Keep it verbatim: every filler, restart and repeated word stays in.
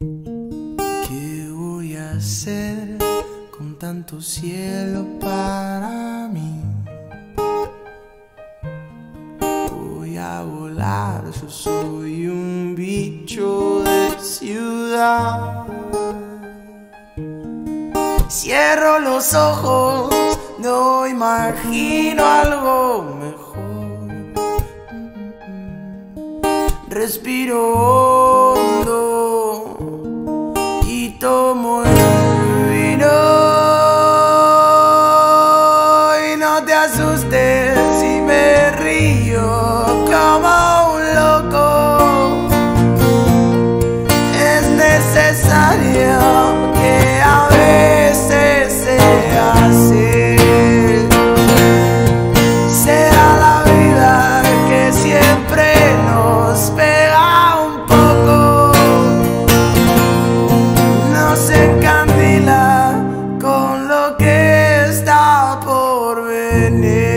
¿Qué voy a hacer con tanto cielo para mí? Voy a volar, yo soy un bicho de ciudad. Cierro los ojos, no imagino algo mejor. Respiro hondo y tomo el vino. Y no te asustes si me río como un loco. Es necesario que a veces sea así. Sea la vida que siempre nos pega un poco, nos encandila con lo que está por venir.